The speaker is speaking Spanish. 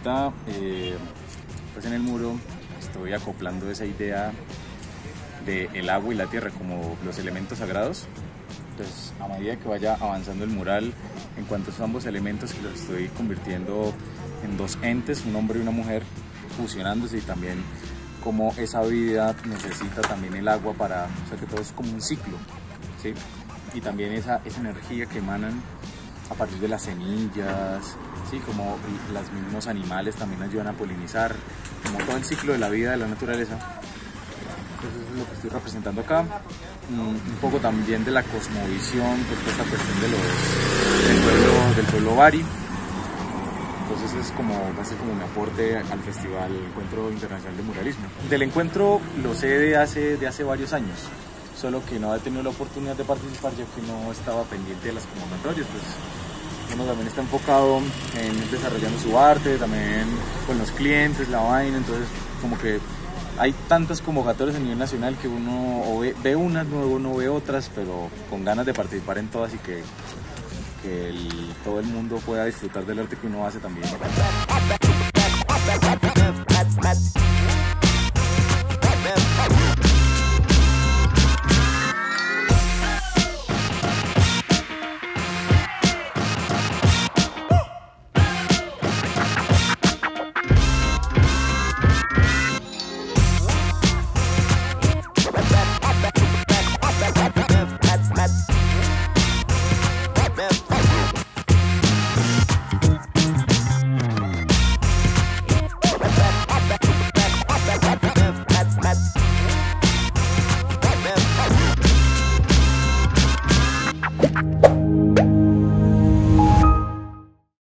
ahorita pues en el muro estoy acoplando esa idea de el agua y la tierra como los elementos sagrados. Entonces, a medida que vaya avanzando el mural, en cuanto a esos ambos elementos, que los estoy convirtiendo en dos entes, un hombre y una mujer, fusionándose, y también como esa vida necesita también el agua para, o sea, que todo es como un ciclo, ¿sí? Y también esa energía que emanan a partir de las semillas, ¿sí? Como los mismos animales también ayudan a polinizar, como todo el ciclo de la vida de la naturaleza. Entonces eso es lo que estoy representando acá. Un poco también de la cosmovisión, pues toda esta cuestión de del pueblo Bari. Entonces va a ser como mi aporte al Festival Encuentro Internacional de Muralismo. Del encuentro lo sé de hace varios años, solo que no he tenido la oportunidad de participar ya que no estaba pendiente de las convocatorias. Pues uno también está enfocado en desarrollando su arte, también con los clientes, la vaina, entonces como que hay tantas convocatorias a nivel nacional que uno ve unas, luego uno ve otras, pero con ganas de participar en todas y que todo el mundo pueda disfrutar del arte que uno hace también.